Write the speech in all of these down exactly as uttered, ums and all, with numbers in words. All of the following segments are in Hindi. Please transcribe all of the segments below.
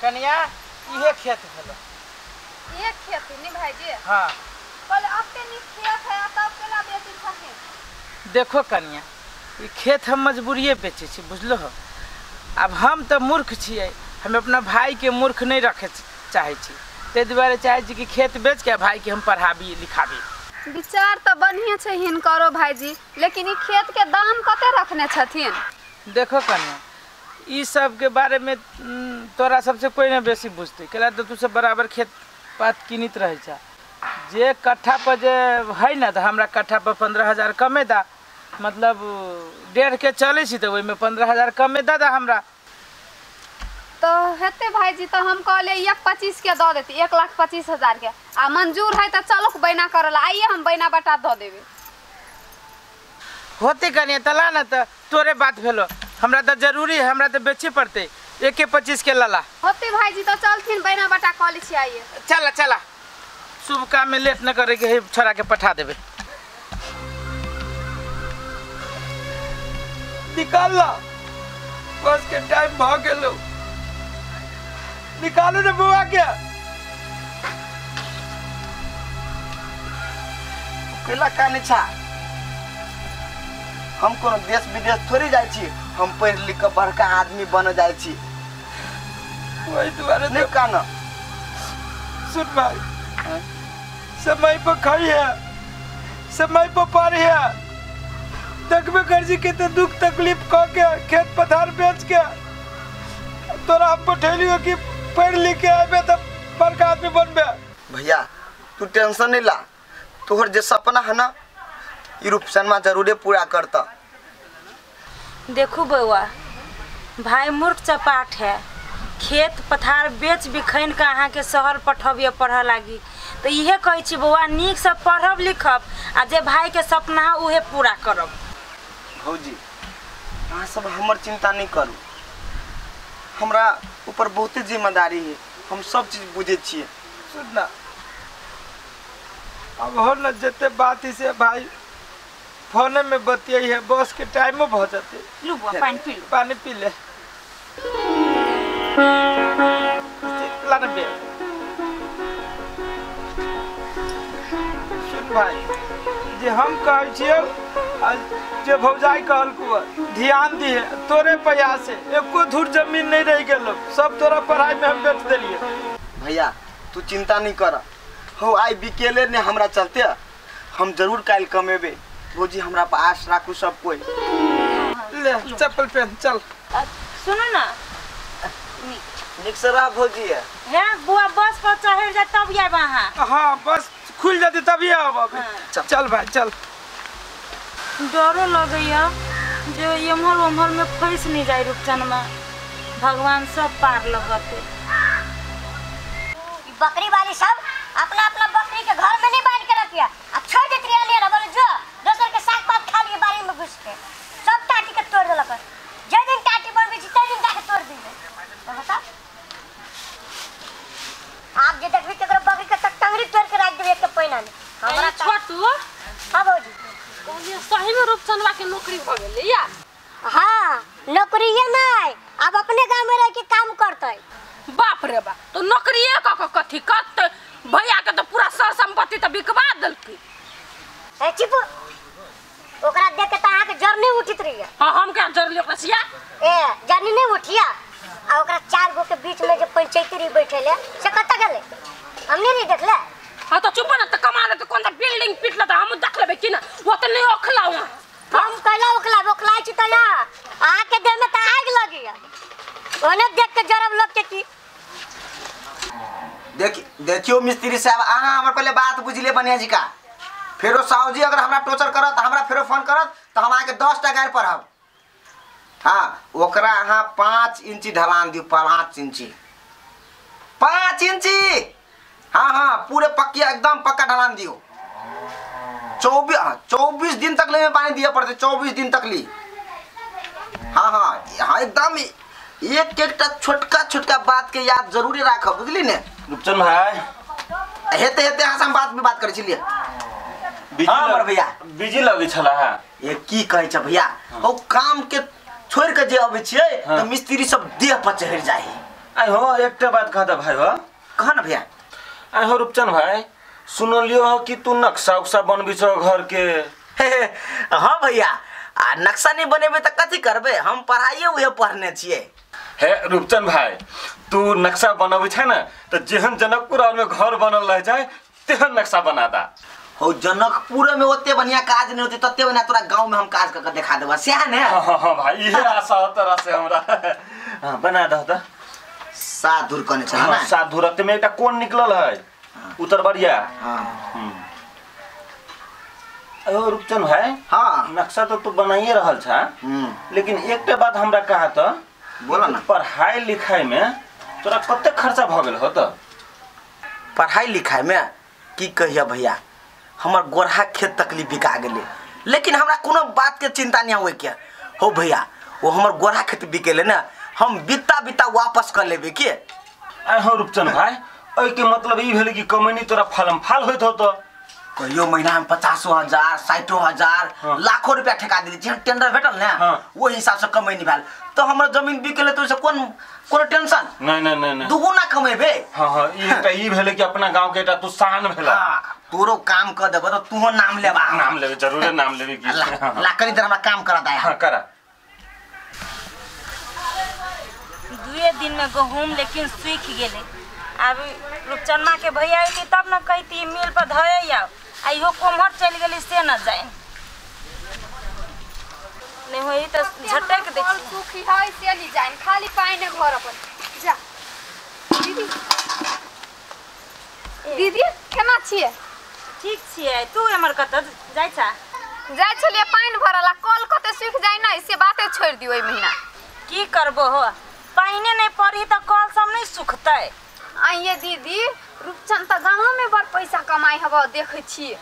कन्या ये खेत भेलो ये खेत नहीं भाईजी। हाँ पहले अब के नहीं खेत है तब केला बेची छथिन। देखो कन्या ये खेत हम मजबूरिये बेचे छी बुझलो हो। अब हम तो मूर्ख छिए, हम अपना भाई के मूर्ख नहीं रखे चाहे छी, ते दुआरे चाहे छी कि खेत बेच के भाई के हम पढ़ाबी लिखाबी। विचार तो बढ़िया छे हिनकरो भाईजी, लेकिन ये खेत के दाम कते रखने छथिन? देखो कन्या ई सब के बारे में तोरा सबसे कोई ना बेसी बुझते केला तो तू सब बराबर खेत पात किनित रहे छा। जे कट्ठा पर जे है ना तो हमरा कट्ठा पर पंद्रह हजार कमे दा, मतलब डेढ़ के चले छी तो ओई में पंद्रह हजार कमे दा दा हमरा। तो हेते भाईजी तो हम कहले एक पच्चीस के दो देती, एक लाख पच्चीस हजार के। आ मंजूर है तो चलो बैना करला, आइए हम बैना बटा दो देबे। होते कन्या तला ना तो तोरे बात भेलो, हमरा तो जरूरी है, हमरा तो बेचे पड़ते एक के पच्चीस के लाला। होते भाईजी तो चलथिन बैना बटा कॉलेज से आइए। चला चला शुभ काम में लेट न करे के छोरा के पठा देबे। निकाल ला बस के टाइम भाग गेलो, निकालो ना बुआ के। केला काने छा हम कोनो देश विदेश थोड़ी जाय छी, हम पढ़ लिख के बड़का आदमी बन जाय छी। वही दुआरे नहीं काना सुन भाई, समय पर खाई है, समय पर पार है, देखबे कर जी के दुख तकलीफ क के खेत पथार बेच के तोरा हम पठेलियो कि पढ़ लिख के आबे त बड़का आदमी बनबे। भैया तू टेंशन नहीं ला, तोहर जे सपना है ना ई रूपसनमा जरूरे पूरा करता। देखू बउआ भाई मूर्ख चपाट है, खेत पथार बेच बिखैन के अहाँ के शहर पठबिए पढ़ लागी। तो इहे कहे छी बउआ नीक से पढ़ब लिखब आ जे भाई के सपना है उहे पूरा करब। भौजी अहाँ सब हमर चिंता नहीं करू, हमरा ऊपर बहुत जिम्मेदारी है, हम सब चीज बुझे छिए। सुन ना अब हो न जते बात से भाई फोन में बतियाई है, बस के टाइम में बहुत जाते। लू बुआ पानी पी लो। पानी पी ले लाना बे। सुन भाई जे हम कहे छिए जे भौजाई कहल को ध्यान दिए, तोरे पैसा से एको धूर जमीन नहीं रह गेलो, सब तोरा पढ़ाई में हम बेच देलिए। भैया तू चिंता नहीं कर, हो आई बिकेले ने हमरा चलते हम जरूर काल कमेबे। भौजी हमरा पर आश राखू सब कोई। ले चप्पल पहन चल। सुनो ना निक से रह भौजी है। है बुआ बस पर चढ़ जा तब आए वहां। हाँ बस खुल जाती तभी अब हाँ। चल, चल भाई चल। डरो लगैया जो एम्हर उम्हर में फंस नहीं जाए रूपचनमा, भगवान सब पार लगते। बकरी वाली सब अपना अपना बकरी के घर में नहीं बांध के रखिया, अब छोड़ देती रहिए ना, बोले जो दोसर के साग पात खा लिए बारी में घुस के सब टाटी के तोड़ देलक। जे दिन टाटी बनबे छी तै दिन जाके तोड़ दीबे। तो बता आप जे देखबी केकरो बकरी के तक टंगरी तोड़ के रख देबे एक पैना में। हमरा छोटू हां भौजी कहलिए सही में रूपचंदवा के नौकरी भ गेलै या? हां नौकरी ये नहीं, अब अपने गांव में रह के काम करतै। बाप रे बा, तो नौकरीए क क कथि करतै? भैया के तो पूरा सर संपत्ति त बिकवा देलकै। ए चिपू ओकरा देख के त आहा के जर नहीं उठित रही है। हां हम क्या जर लियो रसिया? ए जर्नी नहीं उठिया आ ओकरा चार गो के बीच में जे पंचायती बैठेले से कत गेले हमने नहीं देखले। हां तो चुप ना, त कमाल के कोन बिल्डिंग पिटला त हम देख लेबे कि ना, वो त नहीं ओखला वहां। हम कहला ओखला ओखला छी त या आ के देह में त आग लगी है, ओने देख के जरब लोग के की। देख देखियो मिस्त्री साहब अहाँ हमर पहले बात बुझले बनिया जी का, फेरो साहू जी अगर हमरा टोचर करत हमरा फेरो फोन करत तो हम आके दस टा गायर पढ़ब। हाँ ओकरा अहाँ पाँच इंची ढलान दियो, पाँच इंची पाँच इंची हाँ हाँ पूरे पक्किया एकदम पक्का ढलान दियो। चौबीस चौबीस दिन तक ले में पानी दिया पड़ते, चौबीस दिन तक ली। हाँ हाँ हाँ एकदम एक एक छोटका छोटका बात के याद जरूरी राख बुझली ने रूपचंद भाई। हेते हेते हाँ हम बात में बात करे छलिए। हाँ हमर भैया बिजी लगे छला है ये की कहे छ भैया, ओ काम के छोड़ के जे आवे छिए हाँ। तो मिस्त्री सब देह पर चढ़ जाए। आई हो एकटा बात कहता भाई हो कह ना भैया। आई हो रूपचंद भाई सुनलियो हो कि तू नक्शा उक्सा बनबी छो घर के। हाँ भैया आ नक्शा नहीं बनेबे तो कथी करबे, हम पढ़ाइए उहे पढ़ने छिए। हे रूपचंद भाई तू नक्शा बनबे छै ना तो जेहन जनकपुर में घर बनल रह जाए तेहन नक्शा बनाता। हो जनकपुर में ओते बढ़िया काज नहीं होती तते बढ़िया तोरा गांव में हम काज करके दिखा देबा सह ने। हाँ हाँ भाई ये आशा हो तरह से हमरा। हाँ बना दो तो सात दूर कने चला ना। सात धुरत में एकटा कोन निकलल है उत्तर बरिया। हां अयो रूपचंद भाई हाँ नक्शा तो तू बनाइए रहल छा हम्म लेकिन एकटा बात हमरा कहा तो बोला ना। पढ़ाई लिखाई में तोरा कते खर्चा भ गेल हो तो? पढ़ाई लिखाई में की कहिया भैया हमर गोरहा खेत तकलीफ बिका गेले लेकिन हमरा कोनो बात के चिंता नहीं होए के हो भैया। वो हमर गोरहा खेत बिकेले ना हम बिता बिता वापस कर लेबे के। आई हो रूपचंद भाई ओइ के मतलब ई भेले कि कमैनी तोरा फलम फाल होइत हो तो? कहियो महीना में पचासो हजार साठो हजार हाँ। लाखों रुपया ठेका दिली जेहन टेंडर भेटल ना हाँ। वो हिसाब से कमैनी भेल तो हमर जमीन बिकेले तो से कोन कोनो टेंशन नहीं नहीं नहीं नहीं दुगुना कमेबे। हाँ हाँ ई एकटा ई भेले कि अपना गांव के एकटा तू शान भेला। हां तोरो काम कर देबो तो तूहो नाम लेबा। नाम लेबे जरूर नाम लेबे की। ला, ला करी देर हमरा काम करा दे। हां करा। दुए दिन में गहूम लेकिन सूख गेले। अब रूपचंदा के भैया आई तब न कहती मिल पर धरे आओ आ इहो कोमहर चल गेली से न जाए नहीं होई तो झटक दे। कल सूखी है से ली जाइन खाली पानी घर अपन जा। दीदी दीदी केना छिए? ठीक छिए तू हमर कत जाय छा? जाय छलिए पानी भरला कल कते सूख जाय ना से बाते छोड़ दियो ओइ महीना। की करबो हो पानी नहीं पड़ी तो कल सब नहीं सुखतै। आइए दीदी रूपचंद त गांव में बड़ पैसा कमाई हबो देखे छिए।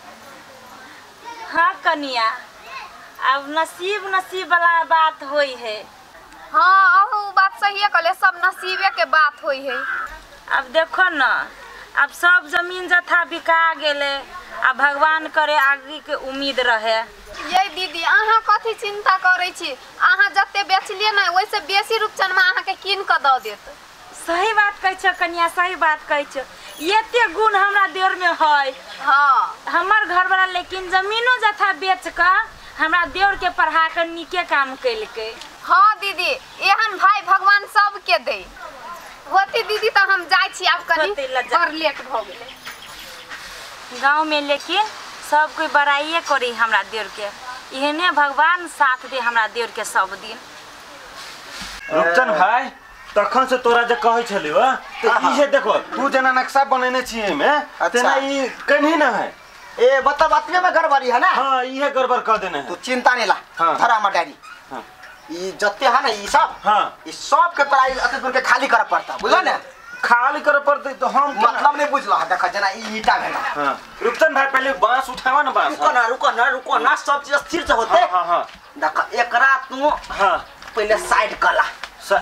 हाँ कनिया अब नसीब नसीब वाला बात होई है। हाँ अहू बात सही है कले सब नसीबे के बात होई है। अब देखो न अब सब जमीन जथा बिका गेले आ भगवान करे आगे के उम्मीद रहे। ये दीदी अहाँ कथी चिंता करे छी अहाँ जते बेचलिए ना वैसे बेसी रूपचंद में अहाँ के कीन के द देत। सही बात कह छ कन्या सही बात कह छ एते गुण हमरा देर में है। हाँ हमर घर वाला लेकिन जमीनो जथा बेच के हमरा देवर के पढ़ा के नीके काम कैल के। हाँ दीदी एहन भाई भगवान सब के दे होती दीदी तो हम जाय छी अब कनी और लेट भ गेले। गांव में लेकिन सब कोई बड़ाइए करी हमरा देवर के इहने भगवान साथ दे हमरा देवर के सब दिन। रूपचंद भाई तखन से तोरा जे कहै छलियो तो इहे देखो तू जना नक्शा बनेने छिए में तेना ई कहीं ना है। ए बता बातवे में गड़बड़ी है ना। हां इहे गड़बड़ कर देने है। तू चिंता नहीं ला हाँ। धरा हमर डायरी हां ई जत्ते है ना ई सब हां ई सब के तोरा अते दूर के खाली करे पड़ता बुझल ना। खाली करे पड़ते तो हम मतलब नहीं बुझला देख जना ई ईटा भेला। हां रूपचंद भाई पहले बांस उठावा ना बांस। रुको ना रुको ना रुको ना सब चीज स्थिर से होते। हां हां हां देख एकरा तू हां पहले साइड कर ला।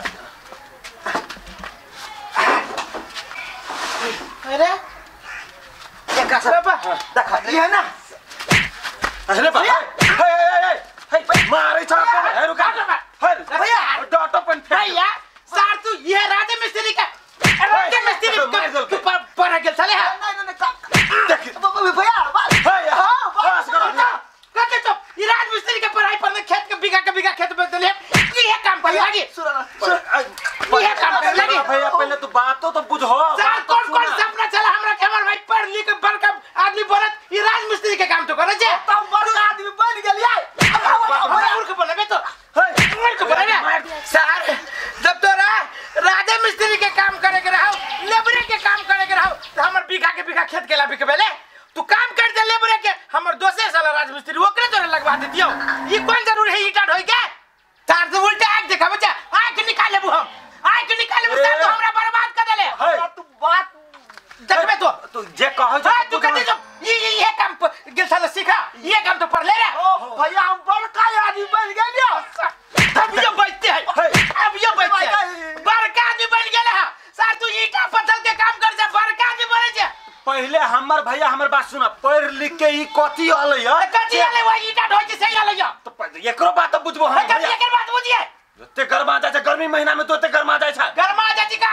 अरे एकरा सब देख ई है ना। अरे बा हे हे हे हे मारे छ हे रुका हे भैया डॉटो पन भैया सार तू ये राजे मिस्त्री का राजे मिस्त्री पर पर गेल चले है। नहीं नहीं देख भैया बस हे हां बस कते तो ये राज मिस्त्री के पढ़ाई पर खेत के बिगा के बिगा खेत बेच देले ये काम कर लागी ये काम कर लागी। भैया पहले तू बात तो बुझो सार कौन कौन सपना चला हमरा के हमर भाई पढ़ लिख के बड़का आदमी बनत ये राज मिस्त्री के काम तो करे जे तब बड़का आदमी बन गेलिए। अब मूर्ख बनबे तो मूर्ख बनबे सार जब तोरा राजे मिस्त्री के काम करे के रहो लेबरे के काम करे के रहो तो हमर बिगा के बिगा खेत केला बिकबेले तू काम कर दे लेबरे के हमर दोसर साला राज मिस्त्री ओकरे तोरे लगवा दे दियो। ई कौन जरूर है ईटा ढोई के तार से उल्टा आंख देखा बच्चा आंख निकाल लेबू हम आंख निकाल लेबू सार तो हमरा बर्बाद कर देले। हे तू बात देखबे तो तू जे कहै छ तू कहते जो ये ये ये काम गेल साला सीखा ये काम तो पढ़ ले रे। ओ भैया हम बड़का आदमी बन गेलिए। अब ये बचते है अब ये बचते है बड़का आदमी बन गेले है सार तू ईटा पत्थर के काम कर जा बड़का आदमी बने जे। पहले हमर भैया हमर बात सुना पढ़ लिख के ई कथि आलै है कथि आलै वो ईटा ढोई के सही आलै तो एकरो बात बुझबो हम कथि एकर बात बुझिए ते गरमा जाय छ गर्मी महीना में तो ते गरमा जाय छ गरमा जाति का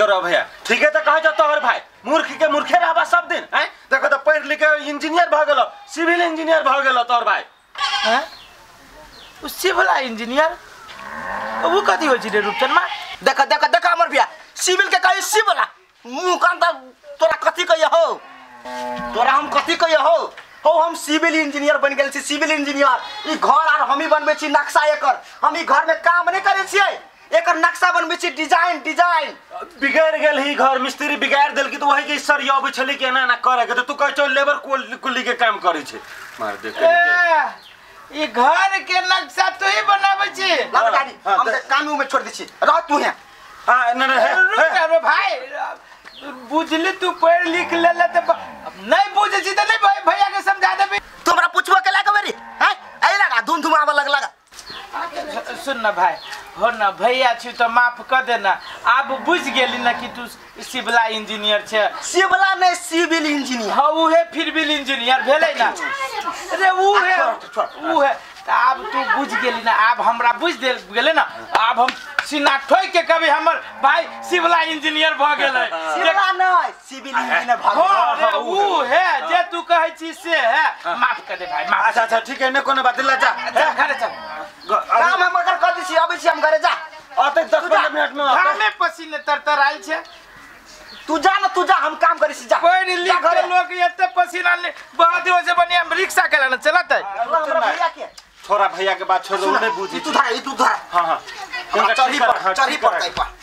तोरा भैया ठीक है तो कह जा तोहर भाई मूर्ख के मूर्खे रहबा सब दिन हैं देखो तो पढ़ लिख के इंजीनियर भ गेलो सिविल इंजीनियर भ गेलो तोहर भाई हैं उससे भला इंजीनियर वो कथी हो छी रे रूपचंद मां देख देख देख हमर भैया सिविल के कही सिविल मुंह कान तोरा कथी कहिए हो तोरा हम कथी कहिए हो हो हम सिविल इंजीनियर बन गेल छी सिविल इंजीनियर ई घर आर हम ही बनबे छी नक्शा एकर हम ई घर में काम नहीं करे छियै एकर नक्शा बनबे छी डिजाइन डिजाइन बिगड़ गेल ही घर मिस्त्री बिगाड़ देल की तो वही के सर यब छली के ना ना करे के तो तू कह छो लेबर कुली के काम करे छे मार दे ई घर के नक्शा तो ही बनावे छी लग गाड़ी हम कानू में छोड़ दै छी रह तू है हां न न रुक रे भाई बुझली तू पढ़ लिख ले त नहीं बुझे छी त नहीं भाई भैया के समझा देबे तोरा पूछबो के लागे बेरी हैं आई लगा धुन धुम आवे लग लगा सुन ना भाई हो ना भैया छी तो माफ कर देना अब बुझ गेली ना कि तू सिविल इंजीनियर छे सिविल नहीं सिविल इंजीनियर हां वो है फिर भी इंजीनियर भेलै ना अरे वो है वो है अब तू बुझ गेली ना अब हमरा बुझ दे गेले ना अब हम सीना ठोक के कभी हमर भाई सिविल इंजीनियर भ गेलै सिविल नहीं सिविल इंजीनियर भ गेलै हां वो है जे तू कहै छी से है माफ कर दे भाई माफ अच्छा अच्छा ठीक है ने कोनो बात ला जा घर चल काम हम अगर कर दी छी अबै छी हम घरे जा आते दस पंद्रह मिनट में आते हमें पसीने तरतर आइल छे तू जा ना तू जा हम काम करी छी जा कोई लिख के लोग एते पसीना ले बहुत हो से बनिया रिक्शा के लाना चलत है हमरा भैया के छोरा भैया के बात छोड़ दो नहीं बुझी तू धर ई तू धर हां हां चढ़ी पर चढ़ी पर